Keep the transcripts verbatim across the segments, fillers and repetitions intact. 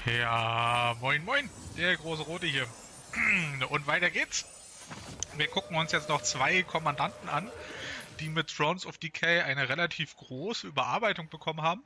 Ja, moin moin, der große Rote hier. Und weiter geht's. Wir gucken uns jetzt noch zwei Kommandanten an, die mit Thrones of Decay eine relativ große Überarbeitung bekommen haben.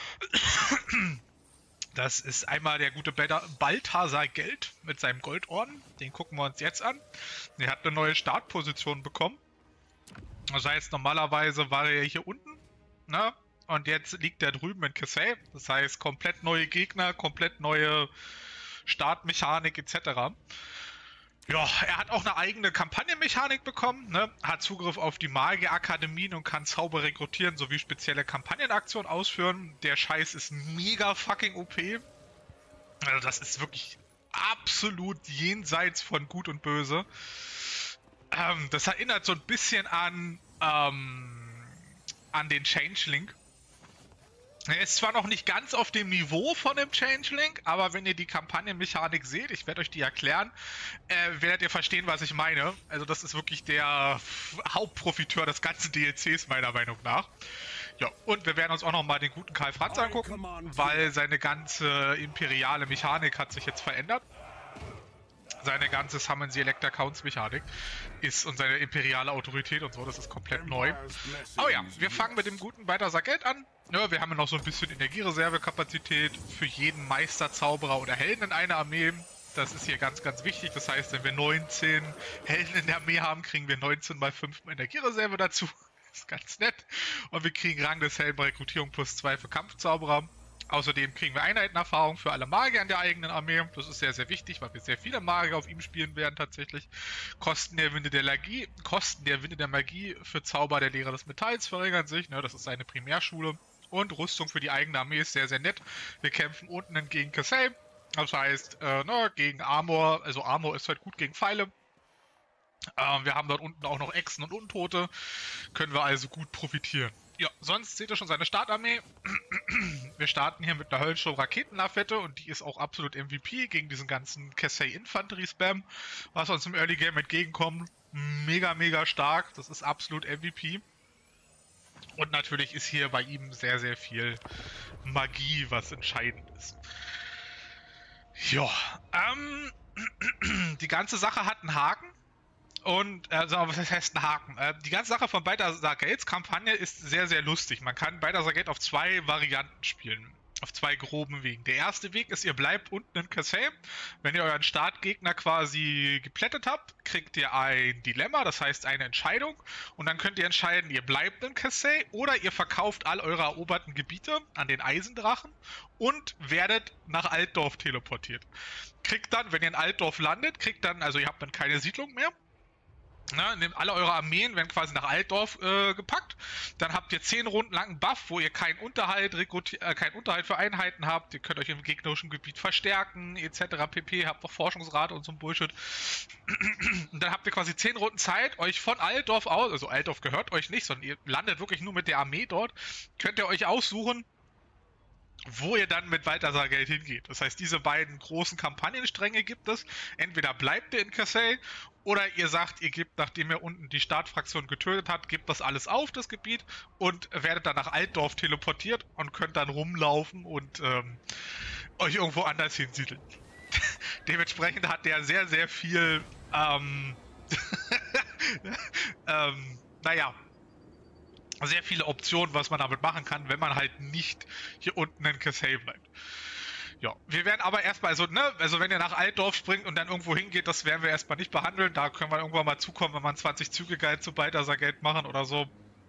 Das ist einmal der gute Balthasar Geld mit seinem Goldorden. Den gucken wir uns jetzt an. Der hat eine neue Startposition bekommen. Das heißt, normalerweise war er hier unten, ne? Und jetzt liegt er drüben in Kassel. Das heißt, komplett neue Gegner, komplett neue Startmechanik et cetera. Ja, er hat auch eine eigene Kampagnenmechanik bekommen, ne? Hat Zugriff auf die Magierakademien und kann Zauber rekrutieren sowie spezielle Kampagnenaktionen ausführen. Der Scheiß ist mega fucking O P. Also das ist wirklich absolut jenseits von Gut und Böse. Ähm, das erinnert so ein bisschen an, ähm, an den Changeling. Er ist zwar noch nicht ganz auf dem Niveau von dem Changeling, aber wenn ihr die Kampagnenmechanik seht, ich werde euch die erklären, äh, werdet ihr verstehen, was ich meine. Also das ist wirklich der Hauptprofiteur des ganzen D L Cs, meiner Meinung nach. Ja, und wir werden uns auch nochmal den guten Karl Franz angucken, weil seine ganze imperiale Mechanik hat sich jetzt verändert. Seine ganze Summon Select Accounts Mechanik ist und seine imperiale Autorität und so, das ist komplett neu. Oh ja, wir fangen mit dem guten Balthasar Geld an. Ja, wir haben ja noch so ein bisschen Energiereservekapazität für jeden Meister, Zauberer oder Helden in einer Armee. Das ist hier ganz, ganz wichtig. Das heißt, wenn wir neunzehn Helden in der Armee haben, kriegen wir neunzehn mal fünf Energiereserve dazu. Das ist ganz nett. Und wir kriegen Rang des Helden bei Rekrutierung plus zwei für Kampfzauberer. Außerdem kriegen wir Einheitenerfahrung für alle Magier in der eigenen Armee. Das ist sehr, sehr wichtig, weil wir sehr viele Magier auf ihm spielen werden tatsächlich. Kosten der Winde der Magie, Kosten der Winde der Magie für Zauber der Lehre des Metalls verringern sich. Ne, das ist seine Primärschule. Und Rüstung für die eigene Armee ist sehr, sehr nett. Wir kämpfen unten gegen Kassel. Das heißt, äh, ne, gegen Armor. Also Armor ist halt gut gegen Pfeile. Äh, wir haben dort unten auch noch Echsen und Untote. Können wir also gut profitieren. Ja, sonst seht ihr schon seine Startarmee. Wir starten hier mit einer Höllensturm-Raketenlafette und die ist auch absolut M V P gegen diesen ganzen Kassel-Infanterie-Spam, was uns im Early Game entgegenkommt. Mega, mega stark. Das ist absolut M V P. Und natürlich ist hier bei ihm sehr, sehr viel Magie, was entscheidend ist. Ja, ähm, die ganze Sache hat einen Haken. Und, also, was heißt ein Haken? Äh, die ganze Sache von Balthasar Gelds Kampagne ist sehr, sehr lustig. Man kann Balthasar Geld auf zwei Varianten spielen. Auf zwei groben Wegen. Der erste Weg ist, ihr bleibt unten in Kassel. Wenn ihr euren Startgegner quasi geplättet habt, kriegt ihr ein Dilemma, das heißt eine Entscheidung. Und dann könnt ihr entscheiden, ihr bleibt in Kassel oder ihr verkauft all eure eroberten Gebiete an den Eisendrachen und werdet nach Altdorf teleportiert. Kriegt dann, wenn ihr in Altdorf landet, kriegt dann, also ihr habt dann keine Siedlung mehr. Na, nehmt alle eure Armeen, werden quasi nach Altdorf äh, gepackt. Dann habt ihr zehn Runden lang einen Buff, wo ihr keinen Unterhalt, äh, keinen Unterhalt für Einheiten habt. Ihr könnt euch im gegnerischen Gebiet verstärken, et cetera pp. Habt noch Forschungsrate und so ein Bullshit. Und dann habt ihr quasi zehn Runden Zeit, euch von Altdorf aus, also Altdorf gehört euch nicht, sondern ihr landet wirklich nur mit der Armee dort, könnt ihr euch aussuchen, wo ihr dann mit Balthasar Geld hingeht. Das heißt, diese beiden großen Kampagnenstränge gibt es. Entweder bleibt ihr in Kassel oder ihr sagt, ihr gebt, nachdem ihr unten die Startfraktion getötet habt, gebt das alles auf, das Gebiet, und werdet dann nach Altdorf teleportiert und könnt dann rumlaufen und ähm, euch irgendwo anders hinsiedeln. Dementsprechend hat der sehr, sehr viel ähm, ähm, naja, sehr viele Optionen, was man damit machen kann, wenn man halt nicht hier unten in Kassel bleibt. Ja, wir werden aber erstmal, also, ne, also wenn ihr nach Altdorf springt und dann irgendwo hingeht, das werden wir erstmal nicht behandeln. Da können wir irgendwann mal zukommen, wenn man zwanzig Züge Guide zu Balthasar Geld machen oder so.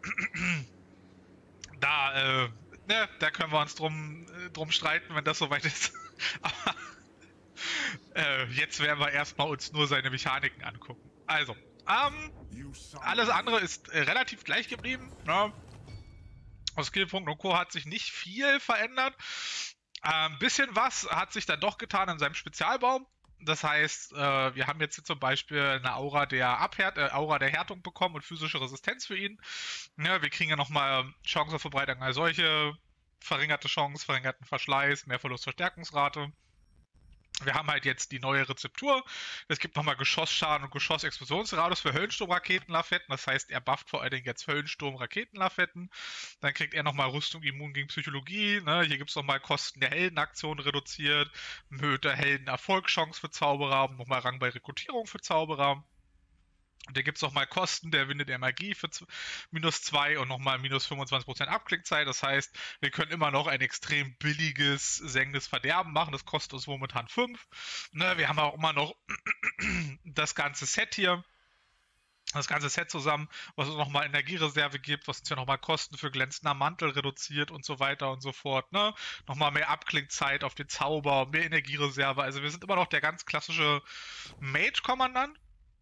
Da, äh, ne, da können wir uns drum, äh, drum streiten, wenn das soweit ist. Aber äh, jetzt werden wir erstmal uns nur seine Mechaniken angucken. Also, ähm, alles andere ist äh, relativ gleich geblieben. Ne? Aus Skillpunkt und Co. hat sich nicht viel verändert. Ein ähm, bisschen was hat sich dann doch getan in seinem Spezialbaum. Das heißt, äh, wir haben jetzt hier zum Beispiel eine Aura der Abhärt, äh, Aura der Härtung bekommen und physische Resistenz für ihn. Ja, wir kriegen ja nochmal Chance auf Verbreitung als solche, verringerte Chance, verringerten Verschleiß, mehr Verlust Verstärkungsrate. Wir haben halt jetzt die neue Rezeptur. Es gibt nochmal Geschossschaden und Geschossexplosionsradius für Höllensturm-Raketenlafetten. Das heißt, er bufft vor allen Dingen jetzt Höllensturm-Raketenlafetten. Dann kriegt er nochmal Rüstung immun gegen Psychologie. Ne? Hier gibt es nochmal Kosten der Heldenaktion reduziert. Erhöhte Heldenerfolgschance für Zauberer. Nochmal Rang bei Rekrutierung für Zauberer. Und da gibt es nochmal Kosten der Winde der Magie für minus zwei und nochmal minus fünfundzwanzig Prozent Abklickzeit. Das heißt, wir können immer noch ein extrem billiges sengendes Verderben machen. Das kostet uns momentan fünf. Ne, wir haben auch immer noch das ganze Set hier. Das ganze Set zusammen, was uns nochmal Energiereserve gibt, was uns ja nochmal Kosten für glänzender Mantel reduziert und so weiter und so fort. Ne? Nochmal mehr Abklingzeit auf den Zauber, mehr Energiereserve. Also wir sind immer noch der ganz klassische Mage-Kommandant.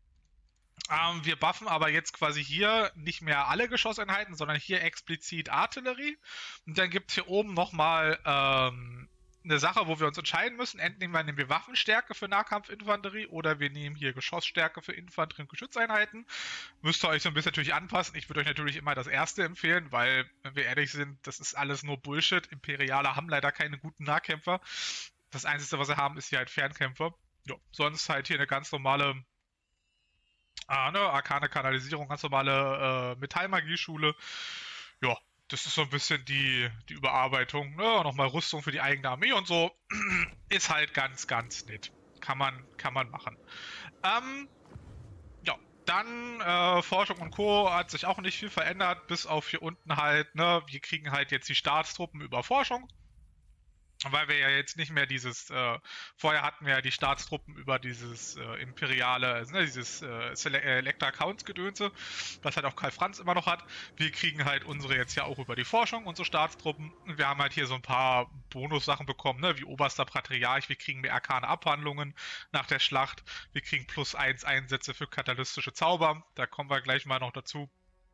Ähm, wir buffen aber jetzt quasi hier nicht mehr alle Geschosseinheiten, sondern hier explizit Artillerie. Und dann gibt es hier oben nochmal ähm, eine Sache, wo wir uns entscheiden müssen. Entweder nehmen wir Waffenstärke für Nahkampfinfanterie oder wir nehmen hier Geschossstärke für Infanterie- und Geschützeinheiten. Müsst ihr euch so ein bisschen natürlich anpassen. Ich würde euch natürlich immer das erste empfehlen, weil, wenn wir ehrlich sind, das ist alles nur Bullshit. Imperiale haben leider keine guten Nahkämpfer. Das Einzige, was sie haben, ist hier halt Fernkämpfer. Ja, sonst halt hier eine ganz normale Ah, ne, arkane Kanalisierung, ganz normale äh, Metallmagieschule. Ja, das ist so ein bisschen die, die Überarbeitung. Ne? Nochmal Rüstung für die eigene Armee und so. Ist halt ganz, ganz nett. Kann man, kann man machen. Ähm, ja, dann äh, Forschung und Co. hat sich auch nicht viel verändert, bis auf hier unten halt, ne, wir kriegen halt jetzt die Staatstruppen über Forschung. Weil wir ja jetzt nicht mehr dieses, äh, vorher hatten wir ja die Staatstruppen über dieses äh, imperiale, also, ne, dieses äh, Elektra-Accounts-Gedönse, was halt auch Karl Franz immer noch hat. Wir kriegen halt unsere jetzt ja auch über die Forschung, unsere Staatstruppen. Und wir haben halt hier so ein paar Bonussachen bekommen, ne, wie Oberster Patriarch. Wir kriegen mehr arkane Abhandlungen nach der Schlacht. Wir kriegen plus eins Einsätze für katalystische Zauber. Da kommen wir gleich mal noch dazu.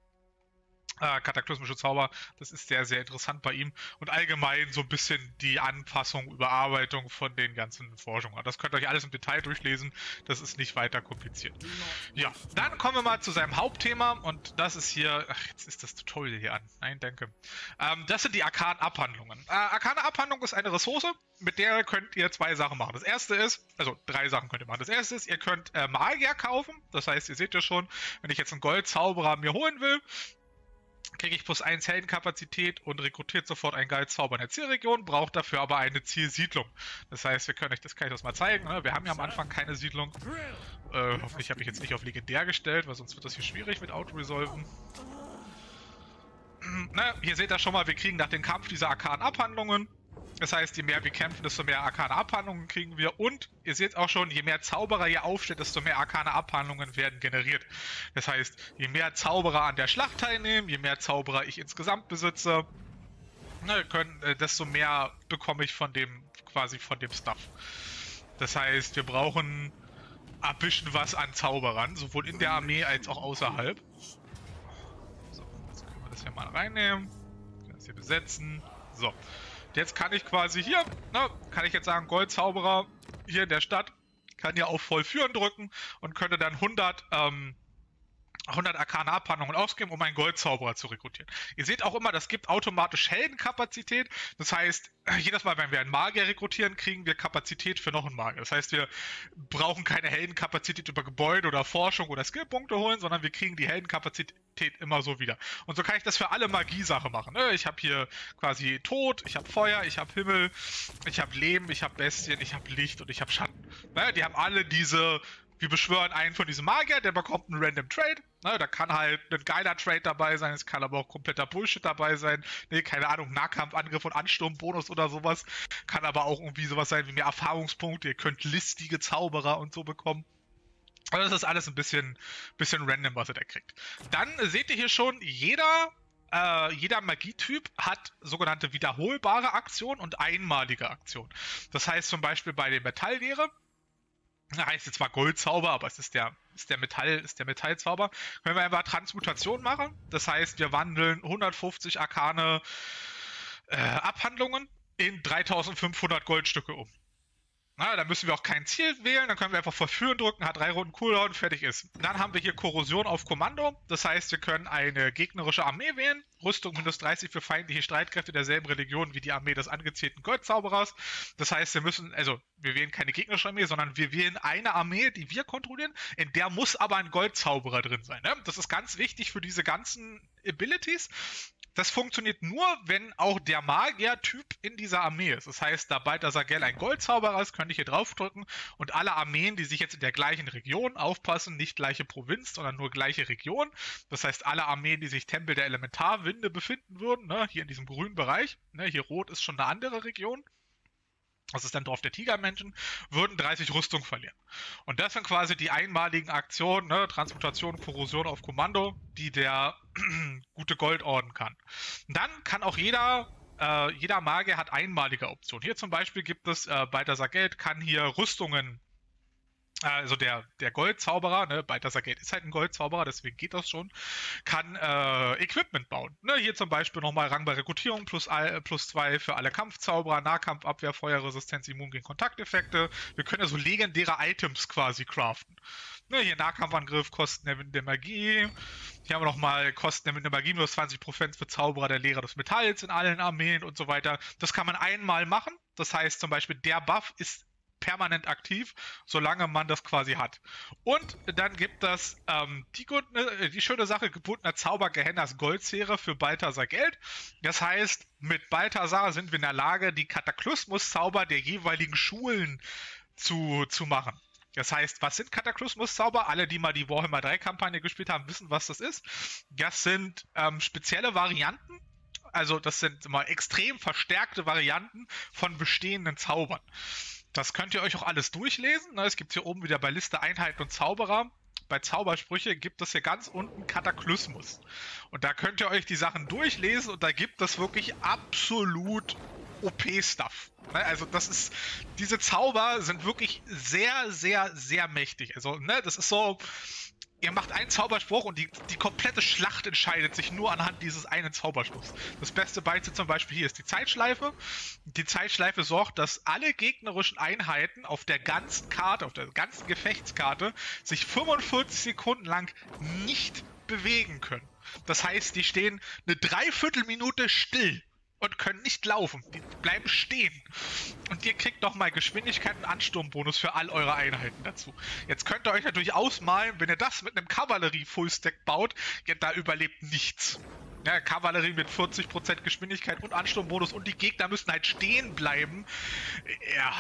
Äh, kataklysmische Zauber, das ist sehr, sehr interessant bei ihm. Und allgemein so ein bisschen die Anpassung, Überarbeitung von den ganzen Forschungen. Das könnt ihr euch alles im Detail durchlesen. Das ist nicht weiter kompliziert. Ja, dann kommen wir mal zu seinem Hauptthema. Und das ist hier, ach, jetzt ist das Tutorial hier an. Nein, danke. Ähm, das sind die arkanen Abhandlungen. Äh, arkane Abhandlung ist eine Ressource, mit der könnt ihr zwei Sachen machen. Das erste ist, also drei Sachen könnt ihr machen. Das erste ist, ihr könnt äh, Magier kaufen. Das heißt, ihr seht ja schon, wenn ich jetzt einen Goldzauberer mir holen will, kriege ich plus eins Heldenkapazität und rekrutiert sofort einen Goldzauber in der Zielregion, braucht dafür aber eine Zielsiedlung. Das heißt, wir können euch das, kann ich das mal zeigen. Ne? Wir haben ja am Anfang keine Siedlung. Äh, hoffentlich habe ich jetzt nicht auf legendär gestellt, weil sonst wird das hier schwierig mit Auto-Resolven. Ne? Hier seht ihr schon mal, wir kriegen nach dem Kampf diese arkanen Abhandlungen. Das heißt, je mehr wir kämpfen, desto mehr arkane Abhandlungen kriegen wir. Und ihr seht auch schon, je mehr Zauberer hier aufsteht, desto mehr arkane Abhandlungen werden generiert. Das heißt, je mehr Zauberer an der Schlacht teilnehmen, je mehr Zauberer ich insgesamt besitze, ne, können, äh, desto mehr bekomme ich von dem, quasi von dem Stuff. Das heißt, wir brauchen ein bisschen was an Zauberern, sowohl in der Armee als auch außerhalb. So, jetzt können wir das hier mal reinnehmen. Können das hier besetzen. So. Jetzt kann ich quasi hier, ne, kann ich jetzt sagen, Goldzauberer hier in der Stadt, kann ja auf Vollführen drücken und könnte dann hundert, ähm, hundert arkane Abhandlungen ausgeben, um einen Goldzauberer zu rekrutieren. Ihr seht auch immer, das gibt automatisch Heldenkapazität. Das heißt, jedes Mal, wenn wir einen Magier rekrutieren, kriegen wir Kapazität für noch einen Magier. Das heißt, wir brauchen keine Heldenkapazität über Gebäude oder Forschung oder Skillpunkte holen, sondern wir kriegen die Heldenkapazität immer so wieder. Und so kann ich das für alle Magiesachen machen. Ich habe hier quasi Tod, ich habe Feuer, ich habe Himmel, ich habe Leben, ich habe Bestien, ich habe Licht und ich habe Schatten. Die haben alle diese... Wir beschwören einen von diesem Magier, der bekommt einen Random Trade. Ne, da kann halt ein geiler Trade dabei sein, es kann aber auch kompletter Bullshit dabei sein. Ne, keine Ahnung, Nahkampf, Angriff und Ansturmbonus oder sowas. Kann aber auch irgendwie sowas sein wie mehr Erfahrungspunkte. Ihr könnt listige Zauberer und so bekommen. Also das ist alles ein bisschen, bisschen random, was ihr da kriegt. Dann seht ihr hier schon, jeder... Uh, jeder Magietyp hat sogenannte wiederholbare Aktionen und einmalige Aktionen. Das heißt zum Beispiel bei den Metallleere, da heißt jetzt zwar Goldzauber, aber es ist der, ist der Metall, ist der Metallzauber, können wir einfach Transmutation machen. Das heißt, wir wandeln hundertfünfzig arkane äh, Abhandlungen in dreitausendfünfhundert Goldstücke um. Na, da müssen wir auch kein Ziel wählen, dann können wir einfach Verführen drücken, hat drei Runden Cooldown, fertig ist. Dann haben wir hier Korrosion auf Kommando, das heißt, wir können eine gegnerische Armee wählen, Rüstung minus dreißig für feindliche Streitkräfte derselben Religion wie die Armee des angezählten Goldzauberers. Das heißt, wir müssen, also wir wählen keine gegnerische Armee, sondern wir wählen eine Armee, die wir kontrollieren, in der muss aber ein Goldzauberer drin sein. Ne? Das ist ganz wichtig für diese ganzen Abilities. Das funktioniert nur, wenn auch der Magier-Typ in dieser Armee ist. Das heißt, da Balthasar Gell ein Goldzauberer ist, könnte ich hier draufdrücken und alle Armeen, die sich jetzt in der gleichen Region aufpassen, nicht gleiche Provinz, sondern nur gleiche Region. Das heißt, alle Armeen, die sich Tempel der Elementarwinde befinden würden, ne, hier in diesem grünen Bereich, ne, hier rot ist schon eine andere Region, das ist dann Dorf der Tigermenschen, würden dreißig Rüstung verlieren. Und das sind quasi die einmaligen Aktionen, ne, Transmutation, Korrosion auf Kommando, die der gute Goldorden kann. Und dann kann auch jeder, äh, jeder Magier hat einmalige Optionen. Hier zum Beispiel gibt es, äh, Balthasar Geld kann hier Rüstungen, also der, der Goldzauberer, ne, Balthasar Geld ist halt ein Goldzauberer, deswegen geht das schon, kann äh, Equipment bauen. Ne, hier zum Beispiel nochmal Rang bei Rekrutierung plus, all, plus zwei für alle Kampfzauberer, Nahkampfabwehr, Feuerresistenz, Immun gegen Kontakteffekte. Wir können ja so legendäre Items quasi craften. Ne, hier Nahkampfangriff, Kosten der Wind der Magie. Hier haben wir nochmal Kosten der Wind der Magie, minus zwanzig Prozent für Zauberer der Lehrer des Metalls in allen Armeen und so weiter. Das kann man einmal machen. Das heißt zum Beispiel, der Buff ist permanent aktiv, solange man das quasi hat. Und dann gibt es ähm, die, die schöne Sache, gebundener Zauber Gehennas Goldsphäre für Balthasar Geld. Das heißt, mit Balthasar sind wir in der Lage, die Kataklysmus-Zauber der jeweiligen Schulen zu, zu machen. Das heißt, was sind Kataklysmus-Zauber? Alle, die mal die Warhammer drei Kampagne gespielt haben, wissen, was das ist. Das sind ähm, spezielle Varianten. Also das sind immer extrem verstärkte Varianten von bestehenden Zaubern. Das könnt ihr euch auch alles durchlesen. Es gibt hier oben wieder bei Liste Einheiten und Zauberer. Bei Zaubersprüche gibt es hier ganz unten Kataklysmus. Und da könnt ihr euch die Sachen durchlesen und da gibt es wirklich absolut O P-Stuff. Also das ist, diese Zauber sind wirklich sehr, sehr, sehr mächtig. Also, ne, das ist so, ihr macht einen Zauberspruch und die, die komplette Schlacht entscheidet sich nur anhand dieses einen Zauberspruchs. Das beste Beispiel zum Beispiel hier ist die Zeitschleife. Die Zeitschleife sorgt, dass alle gegnerischen Einheiten auf der ganzen Karte, auf der ganzen Gefechtskarte, sich fünfundvierzig Sekunden lang nicht bewegen können. Das heißt, die stehen eine Dreiviertelminute still und können nicht laufen. Die bleiben stehen. Und ihr kriegt nochmal Geschwindigkeit und Ansturmbonus für all eure Einheiten dazu. Jetzt könnt ihr euch natürlich ausmalen, wenn ihr das mit einem Kavallerie-Fullstack baut, ja, da überlebt nichts. Ja, Kavallerie mit vierzig Prozent Geschwindigkeit und Ansturmbonus und die Gegner müssen halt stehen bleiben. Ja,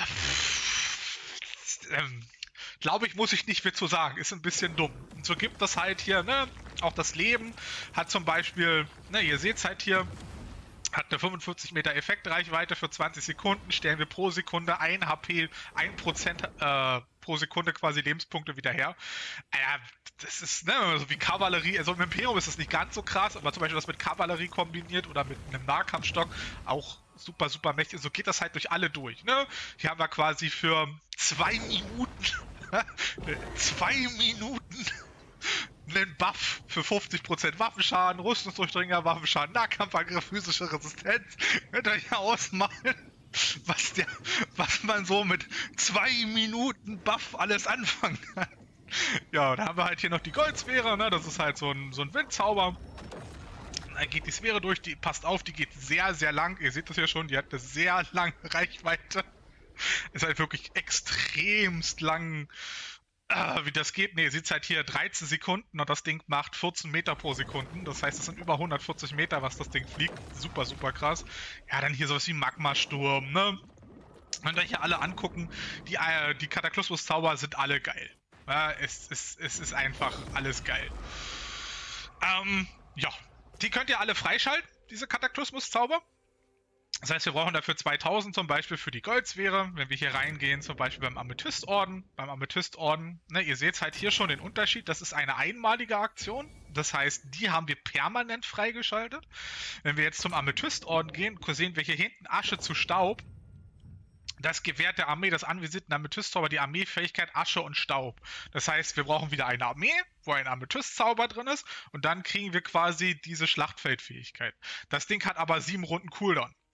ähm, glaube ich, muss ich nicht viel zu sagen. Ist ein bisschen dumm. Und so gibt es halt hier, ne, auch das Leben hat zum Beispiel, ne, ihr seht es halt hier, hat eine fünfundvierzig Meter Effektreichweite für zwanzig Sekunden, stellen wir pro Sekunde ein H P, ein Prozent äh, pro Sekunde quasi Lebenspunkte wieder her. Äh, das ist, ne, so wie Kavallerie, also im Imperium ist das nicht ganz so krass, aber zum Beispiel das mit Kavallerie kombiniert oder mit einem Nahkampfstock auch super, super mächtig. So geht das halt durch alle durch, ne? Hier haben wir quasi für zwei Minuten, zwei Minuten einen Buff für fünfzig Prozent Waffenschaden, Rüstungsdurchdringer, Waffenschaden, Nahkampfangriff, physische Resistenz. Könnt ihr euch ausmalen, was, der, was man so mit zwei Minuten Buff alles anfangen kann. Ja, da haben wir halt hier noch die Goldsphäre, ne? Das ist halt so ein, so ein Windzauber. Da geht die Sphäre durch, die passt auf, die geht sehr, sehr lang. Ihr seht das ja schon, die hat eine sehr lange Reichweite. Ist halt wirklich extremst lang. Uh, wie das geht? Ne, ihr seht halt hier dreizehn Sekunden und das Ding macht vierzehn Meter pro Sekunde. Das heißt, es sind über hundertvierzig Meter, was das Ding fliegt. Super, super krass. Ja, dann hier sowas wie Magmasturm, ne? Könnt ihr euch hier alle angucken. Die, äh, die Kataklysmus-Zauber sind alle geil. Ja, es, es, es ist einfach alles geil. Ähm, ja. Die könnt ihr alle freischalten, diese Kataklysmus-Zauber. Das heißt, wir brauchen dafür zweitausend zum Beispiel für die Goldsphäre. Wenn wir hier reingehen, zum Beispiel beim Amethystorden. Beim Amethystorden, ne, ihr seht halt hier schon den Unterschied. Das ist eine einmalige Aktion. Das heißt, die haben wir permanent freigeschaltet. Wenn wir jetzt zum Amethystorden gehen, sehen wir hier hinten Asche zu Staub. Das gewährt der Armee des anvisierten Amethystzauber die Armeefähigkeit Asche und Staub. Das heißt, wir brauchen wieder eine Armee, wo ein Amethystzauber drin ist. Und dann kriegen wir quasi diese Schlachtfeldfähigkeit. Das Ding hat aber sieben Runden Cooldown.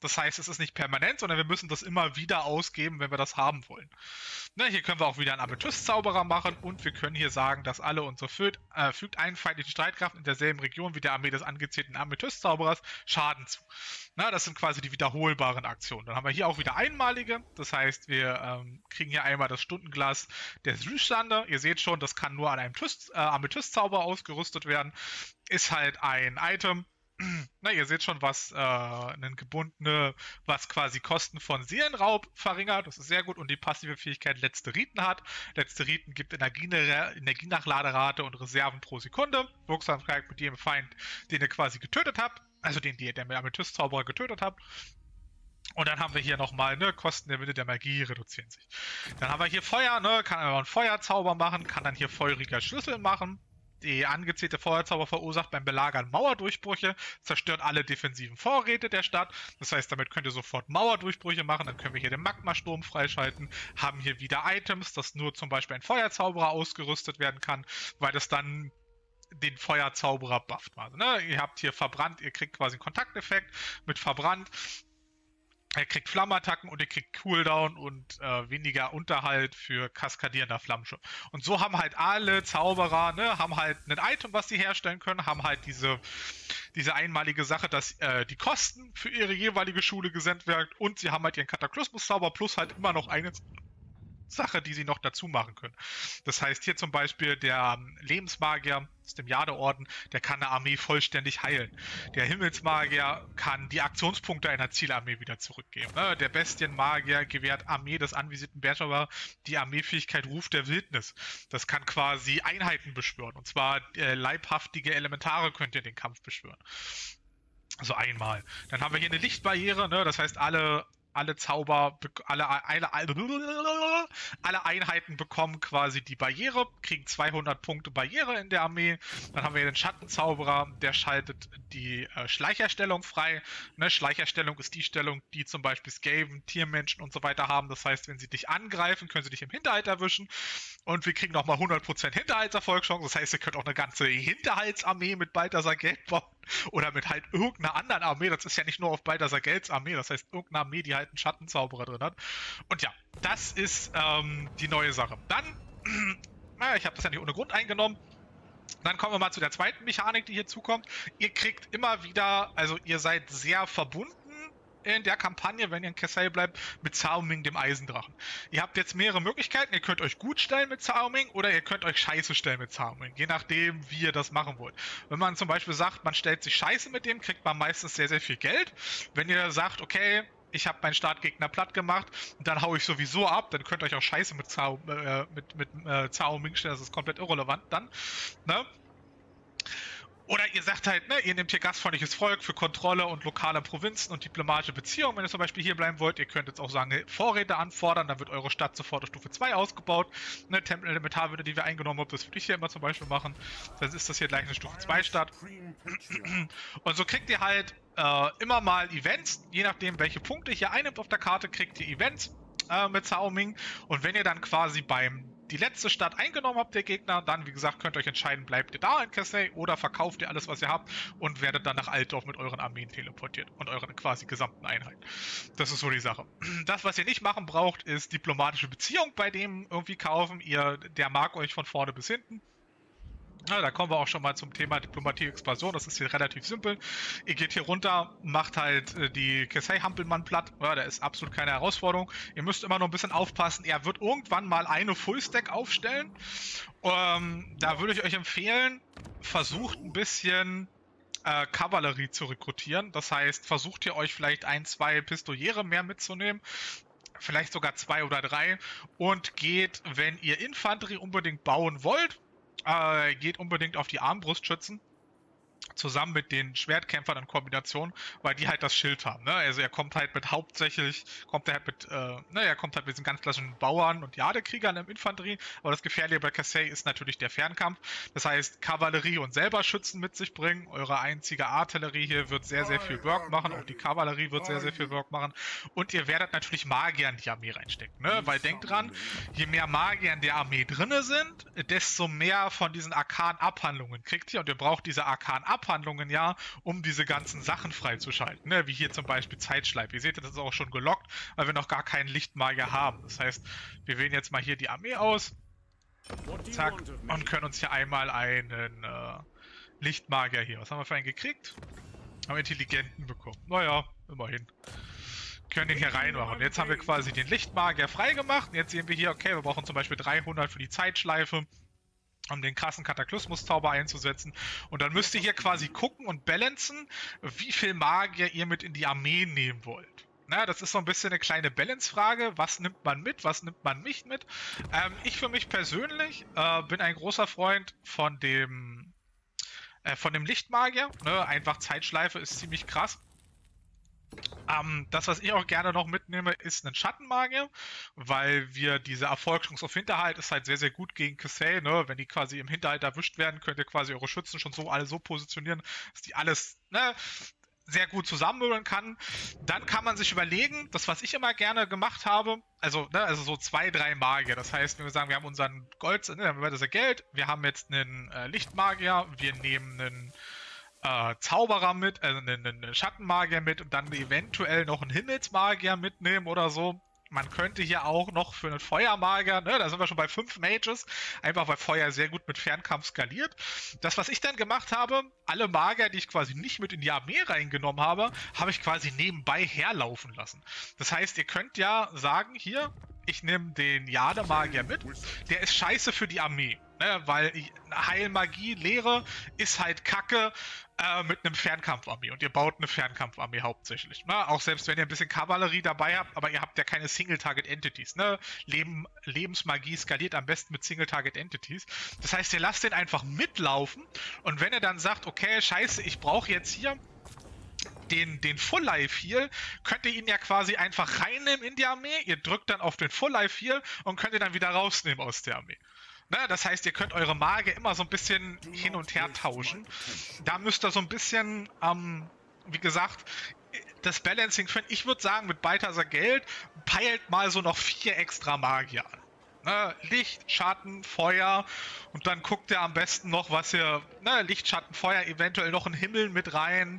Das heißt, es ist nicht permanent, sondern wir müssen das immer wieder ausgeben, wenn wir das haben wollen. Ne, hier können wir auch wieder einen Amethyst-Zauberer machen und wir können hier sagen, dass alle unsere fügt, äh, fügt einen feindlichen Streitkraft in derselben Region wie der Armee des angezählten Amethyst-Zauberers Schaden zu. Na, das sind quasi die wiederholbaren Aktionen. Dann haben wir hier auch wieder einmalige. Das heißt, wir ähm, kriegen hier einmal das Stundenglas der Süßlande. Ihr seht schon, das kann nur an einem äh, Amethyst-Zauber ausgerüstet werden. Ist halt ein Item. Na, ihr seht schon, was äh, ein gebundene, was quasi Kosten von Seelenraub verringert. Das ist sehr gut und die passive Fähigkeit Letzte Riten hat. Letzte Riten gibt Energie, Energienachladerate und Reserven pro Sekunde. Wirksamkeit mit jedem Feind, den ihr quasi getötet habt. Also den, den der Amethyst-Zauberer getötet habt. Und dann haben wir hier nochmal, ne, Kosten der Winde der Magie reduzieren sich. Dann haben wir hier Feuer, ne, kann man einen Feuerzauber machen, kann dann hier feuriger Schlüssel machen. Die angezählte Feuerzauber verursacht beim Belagern Mauerdurchbrüche, zerstört alle defensiven Vorräte der Stadt. Das heißt, damit könnt ihr sofort Mauerdurchbrüche machen. Dann können wir hier den Magmasturm freischalten, haben hier wieder Items, dass nur zum Beispiel ein Feuerzauberer ausgerüstet werden kann, weil das dann den Feuerzauberer bufft. Also, ne? Ihr habt hier verbrannt, ihr kriegt quasi einen Kontakteffekt mit verbrannt. Er kriegt Flammenattacken und er kriegt Cooldown und äh, weniger Unterhalt für kaskadierender Flammenschuss. Und so haben halt alle Zauberer, ne, haben halt ein Item, was sie herstellen können, haben halt diese, diese einmalige Sache, dass äh, die Kosten für ihre jeweilige Schule gesenkt werden und sie haben halt ihren Kataklysmus-Zauber plus halt immer noch eine Sache, die sie noch dazu machen können. Das heißt hier zum Beispiel der Lebensmagier aus dem Jadeorden, der kann eine Armee vollständig heilen. Der Himmelsmagier kann die Aktionspunkte einer Zielarmee wieder zurückgeben. Ne? Der Bestienmagier gewährt Armee des anvisierten Bergschauer die Armeefähigkeit Ruf der Wildnis. Das kann quasi Einheiten beschwören. Und zwar äh, leibhaftige Elementare könnt ihr den Kampf beschwören. Also einmal. Dann haben wir hier eine Lichtbarriere, ne? Das heißt alle Alle Zauber, alle, alle, alle Einheiten bekommen quasi die Barriere, kriegen zweihundert Punkte Barriere in der Armee. Dann haben wir den Schattenzauberer, der schaltet die äh, Schleicherstellung frei. Ne, Schleicherstellung ist die Stellung, die zum Beispiel Skaven, Tiermenschen und so weiter haben. Das heißt, wenn sie dich angreifen, können sie dich im Hinterhalt erwischen. Und wir kriegen nochmal hundert Prozent Hinterhaltserfolgschance. Das heißt, ihr könnt auch eine ganze Hinterhaltsarmee mit Balthasar Geld bauen. Oder mit halt irgendeiner anderen Armee. Das ist ja nicht nur auf Balthasar Gelds Armee. Das heißt, irgendeine Armee, die halt einen Schattenzauberer drin hat. Und ja, das ist ähm, die neue Sache. Dann, naja, ich habe das ja nicht ohne Grund eingenommen. Dann kommen wir mal zu der zweiten Mechanik, die hier zukommt. Ihr kriegt immer wieder, also ihr seid sehr verbunden in der Kampagne, wenn ihr in Kassel bleibt, mit Cao Ming, dem Eisendrachen. Ihr habt jetzt mehrere Möglichkeiten. Ihr könnt euch gut stellen mit Cao Ming oder ihr könnt euch scheiße stellen mit Cao Ming, je nachdem, wie ihr das machen wollt. Wenn man zum Beispiel sagt, man stellt sich scheiße mit dem, kriegt man meistens sehr, sehr viel Geld. Wenn ihr sagt, okay, ich habe meinen Startgegner platt gemacht und dann hau ich sowieso ab, dann könnt ihr euch auch scheiße mit Cao, äh, mit, mit, äh, Cao Ming stellen, das ist komplett irrelevant dann. Ne? Oder ihr sagt halt, ne, ihr nehmt hier gastfreundliches Volk für Kontrolle und lokale Provinzen und diplomatische Beziehungen, wenn ihr zum Beispiel hier bleiben wollt. Ihr könnt jetzt auch sagen, Vorräte anfordern, dann wird eure Stadt sofort auf Stufe zwei ausgebaut. Ne, Tempel-Elementarwürde, die wir eingenommen haben, das würde ich hier immer zum Beispiel machen. Dann ist das hier gleich eine Stufe zwei Stadt. Und so kriegt ihr halt äh, immer mal Events, je nachdem, welche Punkte ihr hier einnimmt auf der Karte, kriegt ihr Events äh, mit Cao Ming. Und wenn ihr dann quasi beim die letzte Stadt eingenommen habt, der Gegner, dann, wie gesagt, könnt ihr euch entscheiden, bleibt ihr da in Kassel oder verkauft ihr alles, was ihr habt und werdet dann nach Altdorf mit euren Armeen teleportiert und euren quasi gesamten Einheiten. Das ist so die Sache. Das, was ihr nicht machen braucht, ist diplomatische Beziehung bei dem irgendwie kaufen. Ihr, der mag euch von vorne bis hinten. Ja, da kommen wir auch schon mal zum Thema Diplomatie-Expansion. Das ist hier relativ simpel. Ihr geht hier runter, macht halt äh, die Kassel-Hampelmann platt. Ja, da ist absolut keine Herausforderung. Ihr müsst immer noch ein bisschen aufpassen. Er wird irgendwann mal eine Full-Stack aufstellen. Ähm, da würde ich euch empfehlen, versucht ein bisschen äh, Kavallerie zu rekrutieren. Das heißt, versucht ihr euch vielleicht ein, zwei Pistoliere mehr mitzunehmen. Vielleicht sogar zwei oder drei. Und geht, wenn ihr Infanterie unbedingt bauen wollt, Äh, geht unbedingt auf die Armbrustschützen zusammen mit den Schwertkämpfern in Kombination, weil die halt das Schild haben. Ne? Also er kommt halt mit hauptsächlich, kommt er halt mit, äh, ne, er kommt halt mit diesen ganz klassischen Bauern und Jadekriegern im Infanterie, aber das Gefährliche bei Kassel ist natürlich der Fernkampf. Das heißt, Kavallerie und selber Schützen mit sich bringen. Eure einzige Artillerie hier wird sehr, sehr viel Work machen, auch die Kavallerie wird sehr, sehr viel Work machen. Und ihr werdet natürlich Magier in die Armee reinstecken, ne? Weil denkt dran, je mehr Magier in der Armee drinne sind, desto mehr von diesen Arkan-Abhandlungen kriegt ihr und ihr braucht diese Arkan-Abhandlungen Abhandlungen ja, um diese ganzen Sachen freizuschalten, ne? Wie hier zum Beispiel Zeitschleife. Ihr seht, das ist auch schon gelockt, weil wir noch gar keinen Lichtmagier haben. Das heißt, wir wählen jetzt mal hier die Armee aus, zack, und können uns hier einmal einen äh, Lichtmagier hier. Was haben wir für einen gekriegt? Haben Intelligenten bekommen. Naja, immerhin. Können den hier reinmachen. Jetzt haben wir quasi den Lichtmagier freigemacht. Und jetzt sehen wir hier, okay, wir brauchen zum Beispiel dreihundert für die Zeitschleife, um den krassen Kataklysmus-Zauber einzusetzen. Und dann müsst ihr hier quasi gucken und balancen, wie viel Magier ihr mit in die Armee nehmen wollt. Na, das ist so ein bisschen eine kleine Balance-Frage. Was nimmt man mit, was nimmt man nicht mit? Ähm, ich für mich persönlich äh, bin ein großer Freund von dem äh, von dem Lichtmagier. Ne? Einfach Zeitschleife ist ziemlich krass. Ähm, das, was ich auch gerne noch mitnehme, ist ein Schattenmagier, weil wir diese Erfolgschance auf Hinterhalt ist halt sehr, sehr gut gegen Kassel, ne? Wenn die quasi im Hinterhalt erwischt werden, könnt ihr quasi eure Schützen schon so alle so positionieren, dass die alles, ne, sehr gut zusammenmöbeln kann. Dann kann man sich überlegen, das, was ich immer gerne gemacht habe, also, ne, also so zwei, drei Magier. Das heißt, wenn wir sagen, wir haben unseren Gold, ne, dann haben wir das Geld, wir haben jetzt einen äh, Lichtmagier, wir nehmen einen Äh, Zauberer mit, also einen, einen Schattenmagier mit und dann eventuell noch einen Himmelsmagier mitnehmen oder so. Man könnte hier auch noch für einen Feuermagier, ne, da sind wir schon bei fünf Mages, einfach weil Feuer sehr gut mit Fernkampf skaliert. Das, was ich dann gemacht habe, alle Magier, die ich quasi nicht mit in die Armee reingenommen habe, habe ich quasi nebenbei herlaufen lassen. Das heißt, ihr könnt ja sagen, hier, ich nehme den Jade-Magier mit, der ist scheiße für die Armee, ne, weil Heilmagie, Lehre ist halt Kacke äh, mit einem Fernkampfarmee und ihr baut eine Fernkampfarmee hauptsächlich, ne, auch selbst wenn ihr ein bisschen Kavallerie dabei habt, aber ihr habt ja keine Single-Target-Entities, ne, Leben, Lebensmagie skaliert am besten mit Single-Target-Entities, das heißt, ihr lasst den einfach mitlaufen und wenn ihr dann sagt, okay, scheiße, ich brauche jetzt hier den, den Full Life Heal, könnt ihr ihn ja quasi einfach reinnehmen in die Armee, ihr drückt dann auf den Full Life Heal und könnt ihn dann wieder rausnehmen aus der Armee. Ne, das heißt, ihr könnt eure Magier immer so ein bisschen hin und her tauschen. Da müsst ihr so ein bisschen, ähm, wie gesagt, das Balancing finden. Ich würde sagen, mit Balthasar Geld peilt mal so noch vier extra Magier an. Ne, Licht, Schatten, Feuer und dann guckt ihr am besten noch, was ihr, ne, Licht, Schatten, Feuer, eventuell noch einen Himmel mit rein.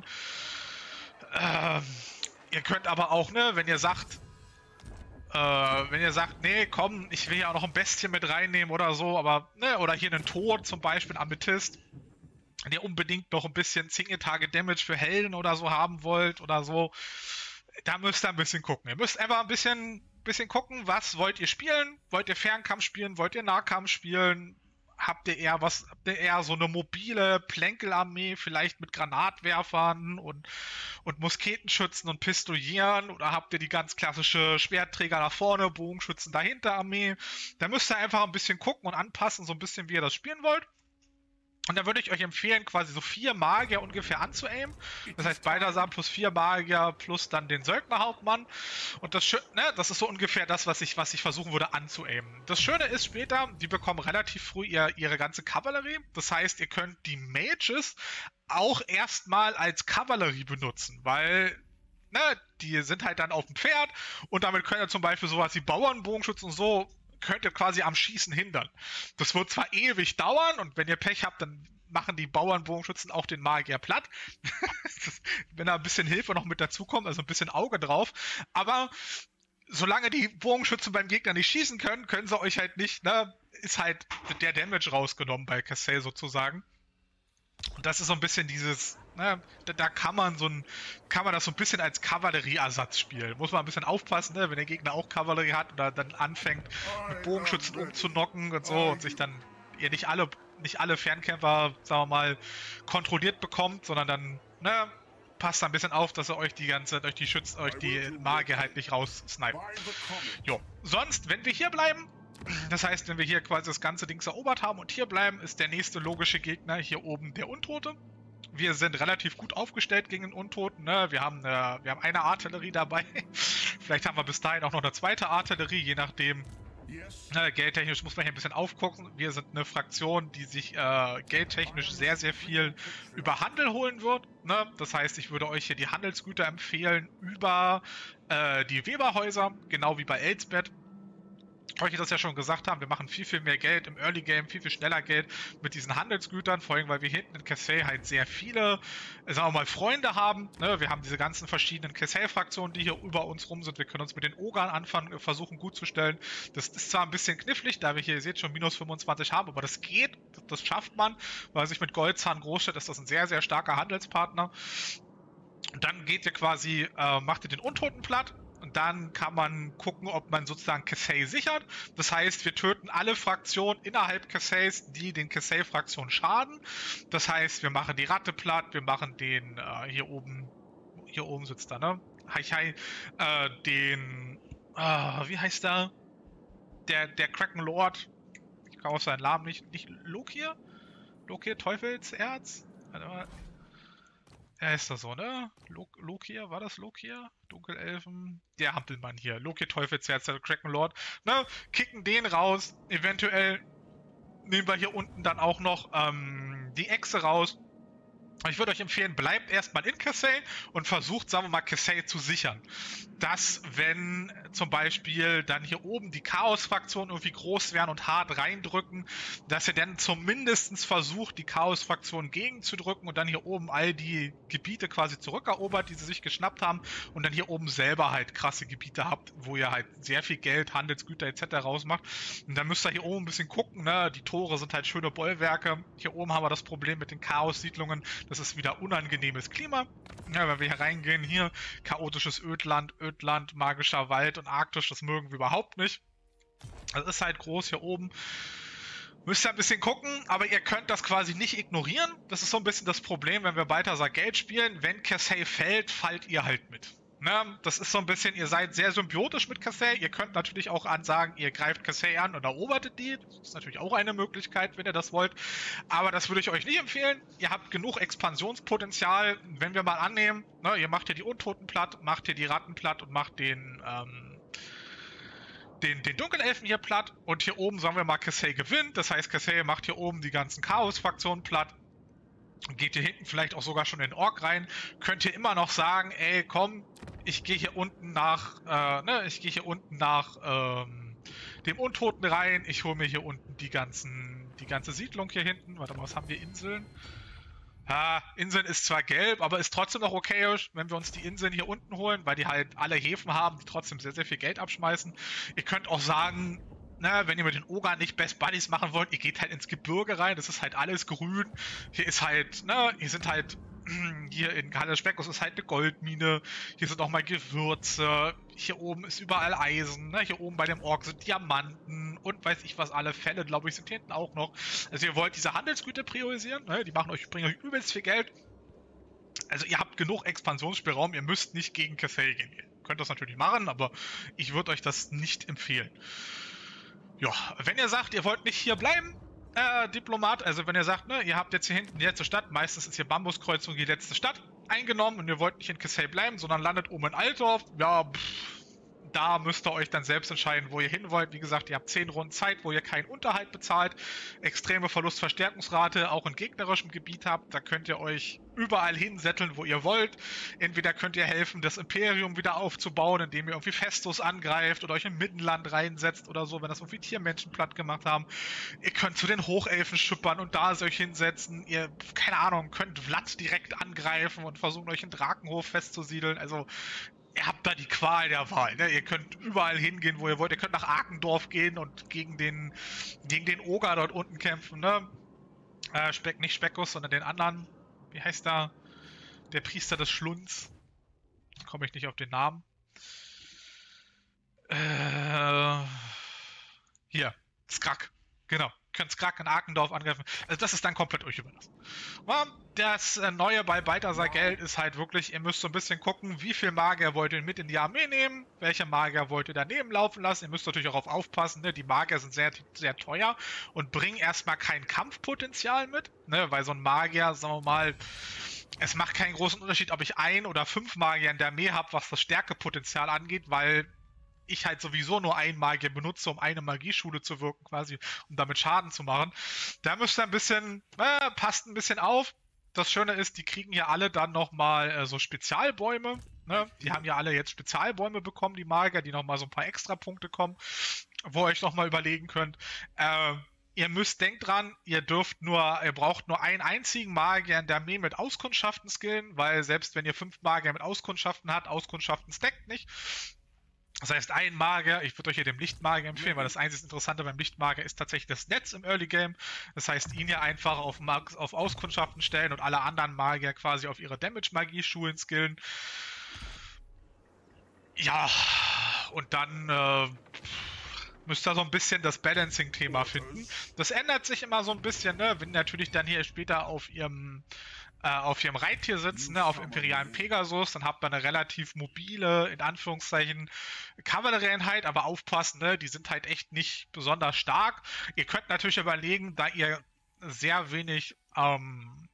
Ähm, ihr könnt aber auch, ne, wenn ihr sagt, äh, wenn ihr sagt, nee, komm, ich will ja auch noch ein Bestien mit reinnehmen oder so, aber, ne, oder hier einen Tod zum Beispiel, Amethyst, wenn ihr unbedingt noch ein bisschen Single-Target-Damage für Helden oder so haben wollt oder so, da müsst ihr ein bisschen gucken. Ihr müsst einfach ein bisschen, bisschen gucken, was wollt ihr spielen? Wollt ihr Fernkampf spielen? Wollt ihr Nahkampf spielen? Habt ihr eher was, habt ihr eher so eine mobile Plänkelarmee, vielleicht mit Granatwerfern und, und Musketenschützen und Pistolieren? Oder habt ihr die ganz klassische Schwertträger nach vorne, Bogenschützen dahinter Armee? Da müsst ihr einfach ein bisschen gucken und anpassen, so ein bisschen, wie ihr das spielen wollt. Und da würde ich euch empfehlen, quasi so vier Magier ungefähr anzuaimen. Das heißt, Balthasar plus vier Magier plus dann den Söldnerhauptmann. Und das, ne, das ist so ungefähr das, was ich, was ich versuchen würde anzuaimen. Das Schöne ist später, die bekommen relativ früh ihr, ihre ganze Kavallerie. Das heißt, ihr könnt die Mages auch erstmal als Kavallerie benutzen, weil, ne, die sind halt dann auf dem Pferd und damit könnt ihr zum Beispiel sowas wie Bauernbogenschützen und so könnt ihr quasi am Schießen hindern. Das wird zwar ewig dauern und wenn ihr Pech habt, dann machen die Bauernbogenschützen auch den Magier platt. Wenn da ein bisschen Hilfe noch mit dazukommt, also ein bisschen Auge drauf. Aber solange die Bogenschützen beim Gegner nicht schießen können, können sie euch halt nicht, ne, ist halt der Damage rausgenommen bei Kassel sozusagen. Und das ist so ein bisschen dieses, ne, da, da kann man so ein, kann man das so ein bisschen als Kavallerieersatz spielen. Muss man ein bisschen aufpassen, ne, wenn der Gegner auch Kavallerie hat oder dann anfängt, mit Bogenschützen umzunocken und so und sich dann ihr nicht alle, nicht alle Fernkämpfer, sagen wir mal, kontrolliert bekommt, sondern dann, ne, passt ein bisschen auf, dass ihr euch die ganze, euch die Schützen, euch die Magier halt nicht raussnipen. Jo. Sonst, wenn wir hier bleiben, das heißt, wenn wir hier quasi das ganze Ding erobert haben und hier bleiben, ist der nächste logische Gegner hier oben der Untote. Wir sind relativ gut aufgestellt gegen den Untoten, ne? Wir haben eine, wir haben eine Artillerie dabei. Vielleicht haben wir bis dahin auch noch eine zweite Artillerie, je nachdem. Ne, geldtechnisch muss man hier ein bisschen aufgucken. Wir sind eine Fraktion, die sich äh, geldtechnisch sehr, sehr viel über Handel holen wird. Ne? Das heißt, ich würde euch hier die Handelsgüter empfehlen über äh, die Weberhäuser, genau wie bei Elsbeth. euch das ja schon gesagt haben, wir machen viel, viel mehr Geld im Early Game, viel, viel schneller Geld mit diesen Handelsgütern, vor allem, weil wir hinten in Kassel halt sehr viele, sagen wir mal, Freunde haben. Ne? Wir haben diese ganzen verschiedenen Kassel-Fraktionen, die hier über uns rum sind. Wir können uns mit den Ogern anfangen, versuchen gut zu stellen. Das ist zwar ein bisschen knifflig, da wir hier, ihr seht, schon minus fünfundzwanzig haben, aber das geht, das schafft man, weil sich mit Goldzahn Großstadt ist das ein sehr, sehr starker Handelspartner. Und dann geht ihr quasi, äh, macht ihr den Untoten platt. Und dann kann man gucken, ob man sozusagen Kassel sichert. Das heißt, wir töten alle Fraktionen innerhalb Kassels, die den Kassel-Fraktionen schaden. Das heißt, wir machen die Ratte platt, wir machen den, äh, hier oben, hier oben sitzt er, ne? Hi, hi, äh, den, äh, wie heißt der? Der, der Kraken Lord. Ich kann auch seinen Namen nicht, nicht Lokir? Lokir, Teufelserz? Warte mal. Er ist da so, ne? Lok Lokir, war das Lokir? Dunkelelfen? Der Hampelmann hier. Lokir, Teufelsherz, der Kraken Lord. Ne? Kicken den raus. Eventuell nehmen wir hier unten dann auch noch ähm, die Echse raus. Ich würde euch empfehlen, bleibt erstmal in Kassel und versucht, sagen wir mal, Kassel zu sichern. Dass, wenn zum Beispiel dann hier oben die Chaos-Fraktionen irgendwie groß werden und hart reindrücken, dass ihr dann zumindest versucht, die Chaos-Fraktionen gegenzudrücken und dann hier oben all die Gebiete quasi zurückerobert, die sie sich geschnappt haben und dann hier oben selber halt krasse Gebiete habt, wo ihr halt sehr viel Geld, Handelsgüter et cetera rausmacht. Und dann müsst ihr hier oben ein bisschen gucken, ne? Die Tore sind halt schöne Bollwerke. Hier oben haben wir das Problem mit den Chaos-Siedlungen. Das ist wieder unangenehmes Klima. Ja, wenn wir hier reingehen, hier chaotisches Ödland, Ödland, magischer Wald und arktisch, das mögen wir überhaupt nicht. Das ist halt groß hier oben. Müsst ihr ein bisschen gucken, aber ihr könnt das quasi nicht ignorieren. Das ist so ein bisschen das Problem, wenn wir Balthasar Geld spielen. Wenn Kassel fällt, fallt ihr halt mit. Ne? Das ist so ein bisschen, ihr seid sehr symbiotisch mit Kassel. Ihr könnt natürlich auch ansagen, ihr greift Kassel an und erobert die. Das ist natürlich auch eine Möglichkeit, wenn ihr das wollt. Aber das würde ich euch nicht empfehlen. Ihr habt genug Expansionspotenzial. Wenn wir mal annehmen, ne, ihr macht hier die Untoten platt, macht hier die Ratten platt und macht den, ähm, den, den Dunkelelfen hier platt. Und hier oben, sagen wir mal, Kassel gewinnt. Das heißt, Kassel macht hier oben die ganzen Chaos-Fraktionen platt. Geht hier hinten vielleicht auch sogar schon in den Ork rein, könnt ihr immer noch sagen, ey, komm, ich gehe hier unten nach, äh, ne, ich gehe hier unten nach ähm, dem Untoten rein, ich hole mir hier unten die ganzen, die ganze Siedlung hier hinten. Warte mal, was haben wir? Inseln? Ja, Inseln ist zwar gelb, aber ist trotzdem noch okayisch, wenn wir uns die Inseln hier unten holen, weil die halt alle Häfen haben, die trotzdem sehr, sehr viel Geld abschmeißen. Ihr könnt auch sagen, na, wenn ihr mit den Ogern nicht Best Buddies machen wollt, ihr geht halt ins Gebirge rein, das ist halt alles grün. Hier ist halt, ne, hier sind halt, hier in Halle Speckos ist halt eine Goldmine, hier sind auch mal Gewürze, hier oben ist überall Eisen, ne, hier oben bei dem Ork sind Diamanten und weiß ich was, alle Fälle, glaube ich, sind hier hinten auch noch. Also ihr wollt diese Handelsgüter priorisieren, ne, die machen euch, bringen euch übelst viel Geld. Also ihr habt genug Expansionsspielraum, ihr müsst nicht gegen Kassel gehen. Ihr könnt das natürlich machen, aber ich würde euch das nicht empfehlen. Ja, wenn ihr sagt, ihr wollt nicht hier bleiben, äh, Diplomat, also wenn ihr sagt, ne, ihr habt jetzt hier hinten die letzte Stadt, meistens ist hier Bambuskreuzung die letzte Stadt eingenommen und ihr wollt nicht in Kassel bleiben, sondern landet oben in Altdorf, ja, pff, da müsst ihr euch dann selbst entscheiden, wo ihr hin wollt. Wie gesagt, ihr habt zehn Runden Zeit, wo ihr keinen Unterhalt bezahlt, extreme Verlustverstärkungsrate auch in gegnerischem Gebiet habt. Da könnt ihr euch überall hinsetteln, wo ihr wollt. Entweder könnt ihr helfen, das Imperium wieder aufzubauen, indem ihr irgendwie Festus angreift oder euch im Mittenland reinsetzt oder so, wenn das irgendwie Tiermenschen platt gemacht haben. Ihr könnt zu den Hochelfen schippern und da euch hinsetzen. Ihr, keine Ahnung, könnt Vlad direkt angreifen und versuchen, euch in Drakenhof festzusiedeln. Also ihr habt da die Qual der Wahl, ne? Ihr könnt überall hingehen, wo ihr wollt. Ihr könnt nach Arkendorf gehen und gegen den, gegen den Oger dort unten kämpfen, ne? Äh, Speck, nicht Speckus, sondern den anderen. Wie heißt da? Der Priester des Schlunds. Komme ich nicht auf den Namen. Äh, hier, Skrak. Genau. Ihr könnt Skrak in Arkendorf angreifen. Also das ist dann komplett euch überlassen. Das Neue bei Balthasar Geld ist halt wirklich, ihr müsst so ein bisschen gucken, wie viel Magier wollt ihr mit in die Armee nehmen, welche Magier wollt ihr daneben laufen lassen. Ihr müsst natürlich auch darauf aufpassen, ne? Die Magier sind sehr, sehr teuer und bringen erstmal kein Kampfpotenzial mit, ne? Weil so ein Magier, sagen wir mal, es macht keinen großen Unterschied, ob ich ein oder fünf Magier in der Armee habe, was das Stärkepotenzial angeht, weil ich halt sowieso nur einen Magier benutze, um eine Magieschule zu wirken, quasi, um damit Schaden zu machen. Da müsst ihr ein bisschen, äh, passt ein bisschen auf. Das Schöne ist, die kriegen ja alle dann nochmal äh, so Spezialbäume. Ne? Die haben ja alle jetzt Spezialbäume bekommen, die Magier, die nochmal so ein paar Extrapunkte kommen. wo ihr euch nochmal überlegen könnt. Äh, ihr müsst, denkt dran, ihr dürft nur, ihr braucht nur einen einzigen Magier in der Armee mit Auskundschaften skillen, weil selbst wenn ihr fünf Magier mit Auskundschaften habt, Auskundschaften stackt nicht. Das heißt, ein Magier, ich würde euch hier dem Lichtmagier empfehlen, weil das einzige Interessante beim Lichtmagier ist tatsächlich das Netz im Early Game. Das heißt, ihn hier einfach auf, auf Auskundschaften stellen und alle anderen Magier quasi auf ihre Damage-Magie schulen, skillen. Ja, und dann äh, müsst ihr so ein bisschen das Balancing-Thema finden. Das ändert sich immer so ein bisschen, ne? Wenn natürlich dann hier später auf ihrem auf ihrem Reittier sitzen, ne, auf imperialen Pegasus, dann habt ihr eine relativ mobile, in Anführungszeichen, Kavallerieeinheit, aber aufpassen, ne, die sind halt echt nicht besonders stark. Ihr könnt natürlich überlegen, da ihr sehr wenig, ähm,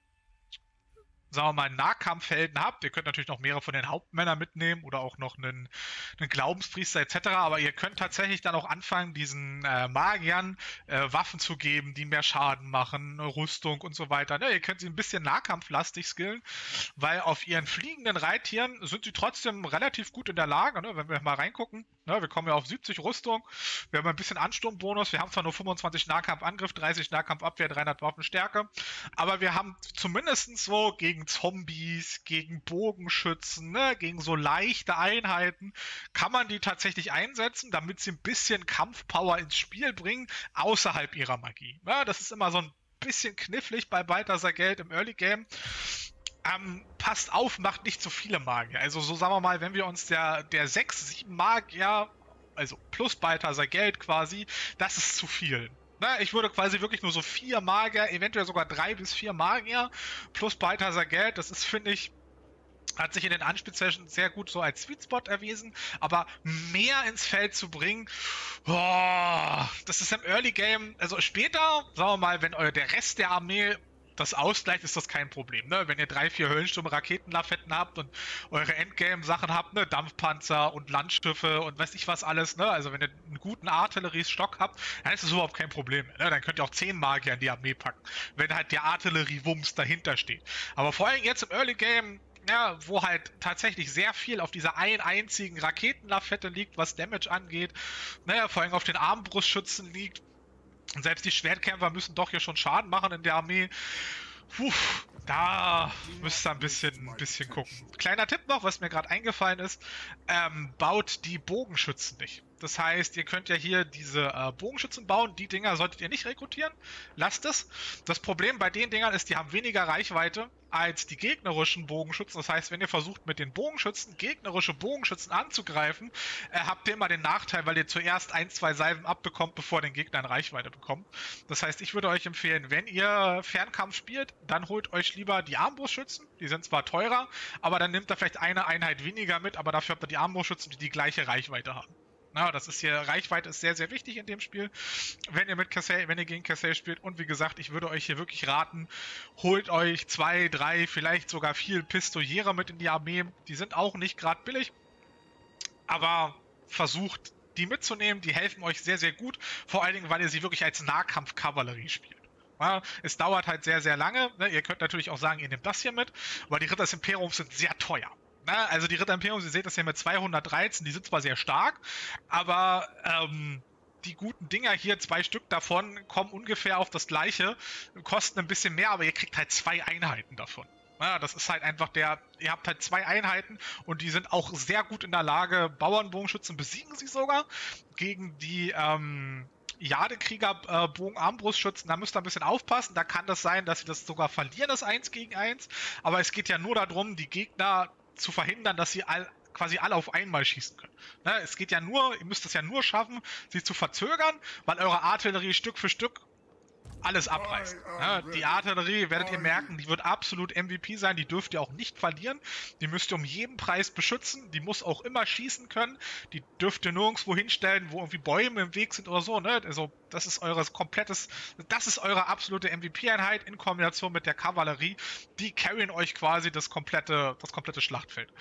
sagen wir mal, Nahkampfhelden habt, ihr könnt natürlich noch mehrere von den Hauptmännern mitnehmen oder auch noch einen, einen Glaubenspriester et cetera, aber ihr könnt tatsächlich dann auch anfangen, diesen äh, Magiern äh, Waffen zu geben, die mehr Schaden machen, Rüstung und so weiter. Ne, ihr könnt sie ein bisschen nahkampflastig skillen, weil auf ihren fliegenden Reittieren sind sie trotzdem relativ gut in der Lage, ne, wenn wir mal reingucken. Ne, wir kommen ja auf siebzig Rüstung, wir haben ein bisschen Ansturmbonus, wir haben zwar nur fünfundzwanzig Nahkampfangriff, dreißig Nahkampfabwehr, dreihundert Waffenstärke, aber wir haben zumindest so gegen Zombies, gegen Bogenschützen, ne, gegen so leichte Einheiten, kann man die tatsächlich einsetzen, damit sie ein bisschen Kampfpower ins Spiel bringen, außerhalb ihrer Magie. Ja, das ist immer so ein bisschen knifflig bei Balthasar Geld im Early Game. Ähm, passt auf, macht nicht zu viele Magier. Also so sagen wir mal, wenn wir uns der, der sechs, sieben Magier, also plus Balthasar Geld quasi, das ist zu viel. Na, ich würde quasi wirklich nur so vier Magier, eventuell sogar drei bis vier Magier plus Balthasar Geld, das ist, finde ich, hat sich in den Anspielsessions sehr gut so als Sweet Spot erwiesen, aber mehr ins Feld zu bringen, boah, das ist im Early Game, also später, sagen wir mal, wenn euer, der Rest der Armee das ausgleicht, ist das kein Problem. Ne? Wenn ihr drei, vier Höllensturm-Raketenlafetten habt und eure Endgame-Sachen habt, ne? Dampfpanzer und Landschiffe und weiß ich was alles, ne? Also wenn ihr einen guten Artilleriestock habt, dann ist das überhaupt kein Problem. Ne? Dann könnt ihr auch zehn Magier in die Armee packen, wenn halt der Artilleriewumms dahinter steht. Aber vor allem jetzt im Early Game, ja, wo halt tatsächlich sehr viel auf dieser einen einzigen Raketenlafette liegt, was Damage angeht, naja, vor allem auf den Armbrustschützen liegt. Und selbst die Schwertkämpfer müssen doch hier schon Schaden machen in der Armee. Puh, da müsst ihr ein bisschen, ein bisschen gucken. Kleiner Tipp noch, was mir gerade eingefallen ist, ähm, baut die Bogenschützen nicht. Das heißt, ihr könnt ja hier diese äh, Bogenschützen bauen, die Dinger solltet ihr nicht rekrutieren, lasst es. Das Problem bei den Dingern ist, die haben weniger Reichweite als die gegnerischen Bogenschützen. Das heißt, wenn ihr versucht mit den Bogenschützen gegnerische Bogenschützen anzugreifen, äh, habt ihr immer den Nachteil, weil ihr zuerst ein, zwei Salven abbekommt, bevor den Gegner in Reichweite bekommt. Das heißt, ich würde euch empfehlen, wenn ihr Fernkampf spielt, dann holt euch lieber die Armbrustschützen. Die sind zwar teurer, aber dann nimmt ihr vielleicht eine Einheit weniger mit, aber dafür habt ihr die Armbrustschützen, die die gleiche Reichweite haben. Na, das ist hier, Reichweite ist sehr, sehr wichtig in dem Spiel, wenn ihr mit Kassel, wenn ihr gegen Kassel spielt. Und wie gesagt, ich würde euch hier wirklich raten, holt euch zwei, drei, vielleicht sogar vier Pistoliere mit in die Armee. Die sind auch nicht gerade billig, aber versucht die mitzunehmen. Die helfen euch sehr, sehr gut, vor allen Dingen, weil ihr sie wirklich als Nahkampfkavallerie spielt. Ja, es dauert halt sehr, sehr lange. Ne? Ihr könnt natürlich auch sagen, ihr nehmt das hier mit, aber die Ritter des Imperiums sind sehr teuer. Na, also die Ritter Imperium, ihr seht das hier mit zweihundertdreizehn, die sind zwar sehr stark, aber ähm, die guten Dinger hier, zwei Stück davon, kommen ungefähr auf das gleiche, kosten ein bisschen mehr, aber ihr kriegt halt zwei Einheiten davon. Ja, das ist halt einfach der, ihr habt halt zwei Einheiten und die sind auch sehr gut in der Lage, Bauernbogenschützen besiegen sie sogar gegen die, ähm, Jadekrieger, äh, Bogen, Armbrustschützen, da müsst ihr ein bisschen aufpassen. Da kann das sein, dass sie das sogar verlieren, das eins gegen eins. Aber es geht ja nur darum, die Gegner zu verhindern, dass sie all, quasi alle auf einmal schießen können. Ne, es geht ja nur, ihr müsst es ja nur schaffen, sie zu verzögern, weil eure Artillerie Stück für Stück alles abreißt. Ne, die Artillerie, werdet ihr merken, die wird absolut M V P sein, die dürft ihr auch nicht verlieren. Die müsst ihr um jeden Preis beschützen, die muss auch immer schießen können, die dürft ihr nirgendwo hinstellen, wo irgendwie Bäume im Weg sind oder so. Ne? Also das ist eures komplettes, das ist eure absolute M V P-Einheit in Kombination mit der Kavallerie. Die carryen euch quasi das komplette, das komplette Schlachtfeld.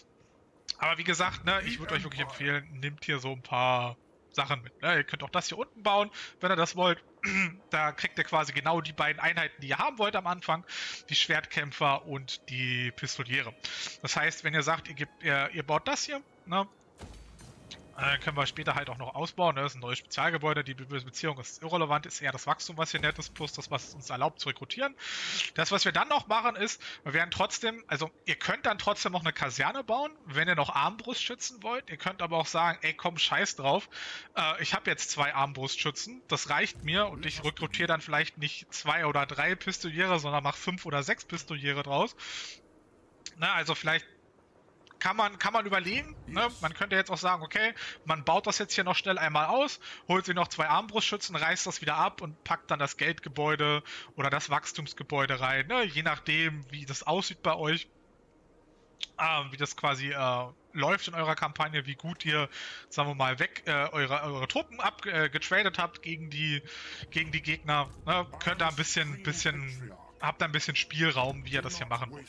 Aber wie gesagt, ne, ich würde euch wirklich empfehlen, nehmt hier so ein paar Sachen mit. Ne? Ihr könnt auch das hier unten bauen, wenn ihr das wollt. Da kriegt ihr quasi genau die beiden Einheiten, die ihr haben wollt am Anfang. Die Schwertkämpfer und die Pistoliere. Das heißt, wenn ihr sagt, ihr, gebt, ihr, ihr baut das hier, ne? Äh, können wir später halt auch noch ausbauen. Ne? Das ist ein neues Spezialgebäude. Die Be Beziehung ist irrelevant, ist eher das Wachstum, was hier nett ist, plus das, was uns erlaubt zu rekrutieren. Das, was wir dann noch machen, ist, wir werden trotzdem, also ihr könnt dann trotzdem noch eine Kaserne bauen, wenn ihr noch Armbrustschützen wollt. Ihr könnt aber auch sagen, ey komm, scheiß drauf. Äh, ich habe jetzt zwei Armbrustschützen, das reicht mir und ich rekrutiere dann vielleicht nicht zwei oder drei Pistoliere, sondern mache fünf oder sechs Pistoliere draus. Na, also vielleicht Kann man, kann man überlegen. Ne? Man könnte jetzt auch sagen, okay, man baut das jetzt hier noch schnell einmal aus, holt sich noch zwei Armbrustschützen, reißt das wieder ab und packt dann das Geldgebäude oder das Wachstumsgebäude rein. Ne? Je nachdem, wie das aussieht bei euch, äh, wie das quasi äh, läuft in eurer Kampagne, wie gut ihr, sagen wir mal, weg äh, eure, eure Truppen abgetradet äh, habt gegen die, gegen die Gegner. Ne? Könnt da ein bisschen, bisschen, habt da ein bisschen Spielraum, wie ihr das hier machen wollt.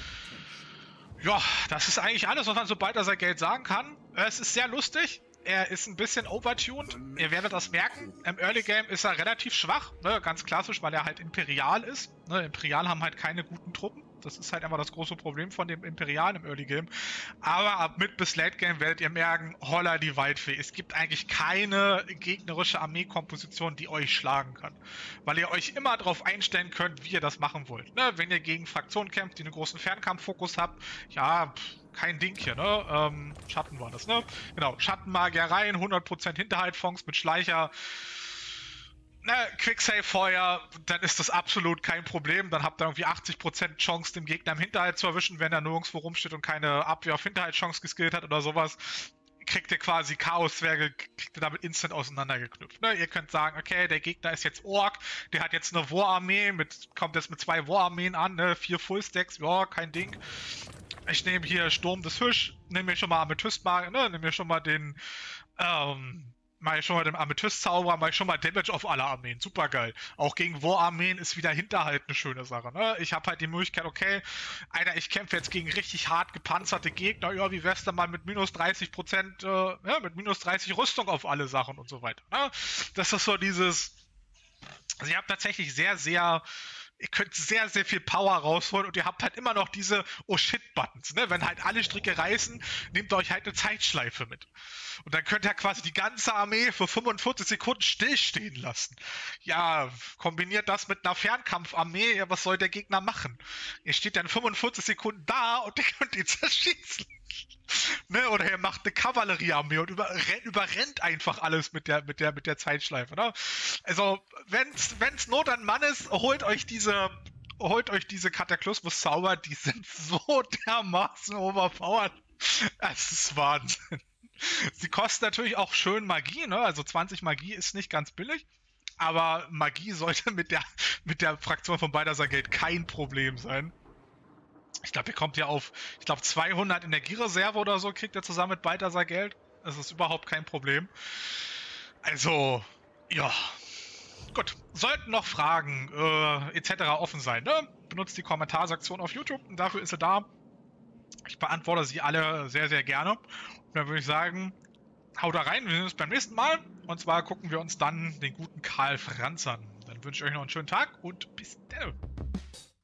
Ja, das ist eigentlich alles, was man sobald er sein Geld sagen kann. Es ist sehr lustig. Er ist ein bisschen overtuned. Ihr werdet das merken. Im Early Game ist er relativ schwach. Ne? Ganz klassisch, weil er halt Imperial ist. Ne? Imperial haben halt keine guten Truppen. Das ist halt einfach das große Problem von dem Imperial im Early Game. Aber ab Mid- bis Late Game werdet ihr merken, holla die Waldfee. Es gibt eigentlich keine gegnerische Armeekomposition, die euch schlagen kann. Weil ihr euch immer darauf einstellen könnt, wie ihr das machen wollt. Ne? Wenn ihr gegen Fraktionen kämpft, die einen großen Fernkampffokus habt, ja, pff, kein Ding hier, ne? Ähm, Schatten war das, ne? Genau, Schattenmagier rein, hundert Prozent Hinterhaltfonds mit Schleicher. Ne, Quicksave-Feuer, dann ist das absolut kein Problem. Dann habt ihr irgendwie achtzig Prozent Chance, den Gegner im Hinterhalt zu erwischen, wenn er nirgendwo rumsteht und keine Abwehr auf Hinterhaltschance geskillt hat oder sowas. Kriegt ihr quasi Chaos-Zwerge, kriegt ihr damit instant auseinandergeknüpft. Ne? Ihr könnt sagen, okay, der Gegner ist jetzt Ork, der hat jetzt eine War-Armee, mit, kommt jetzt mit zwei War-Armeen an, ne? Vier Full-Stacks, ja, kein Ding. Ich nehme hier Sturm des Fisch, nehme mir schon mal Amethyst-Magier, ne? Nehme mir schon mal den, ähm, mach ich schon mal den Amethyst-Zauberer, mach ich schon mal Damage auf alle Armeen. Super geil. Auch gegen War-Armeen ist wieder Hinterhalt eine schöne Sache. Ne? Ich habe halt die Möglichkeit, okay, Alter, ich kämpfe jetzt gegen richtig hart gepanzerte Gegner. Ja, wie wär's denn mal mit minus dreißig Prozent, äh, ja, mit minus dreißig Rüstung auf alle Sachen und so weiter. Ne? Das ist so dieses. Also ihr habt tatsächlich sehr, sehr. Ihr könnt sehr, sehr viel Power rausholen und ihr habt halt immer noch diese Oh-Shit-Buttons, ne? Wenn halt alle Stricke reißen, nehmt ihr euch halt eine Zeitschleife mit. Und dann könnt ihr quasi die ganze Armee für fünfundvierzig Sekunden stillstehen lassen. Ja, kombiniert das mit einer Fernkampfarmee, ja, was soll der Gegner machen? Ihr steht dann fünfundvierzig Sekunden da und ihr könnt ihn zerschießen. Ne? Oder ihr macht eine Kavalleriearmee und überrennt, überrennt einfach alles mit der, mit der, mit der Zeitschleife. Ne? Also, wenn's, wenn's Not an Mann ist, holt euch diese, holt euch diese Kataklysmus-Zauber, die sind so dermaßen overpowered. Es ist Wahnsinn. Sie kosten natürlich auch schön Magie, ne? Also zwanzig Magie ist nicht ganz billig. Aber Magie sollte mit der, mit der Fraktion von Balthasar Geld kein Problem sein. Ich glaube, ihr kommt ja auf, ich glaube, zweihundert Energiereserve oder so kriegt ihr zusammen mit Balthasar Geld. Das ist überhaupt kein Problem. Also, ja. Gut, sollten noch Fragen äh, et cetera offen sein, ne? Benutzt die Kommentarsektion auf YouTube, und dafür ist sie da. Ich beantworte sie alle sehr, sehr gerne. Und dann würde ich sagen, haut da rein, wir sehen uns beim nächsten Mal. Und zwar gucken wir uns dann den guten Karl Franz an. Dann wünsche ich euch noch einen schönen Tag und bis dann.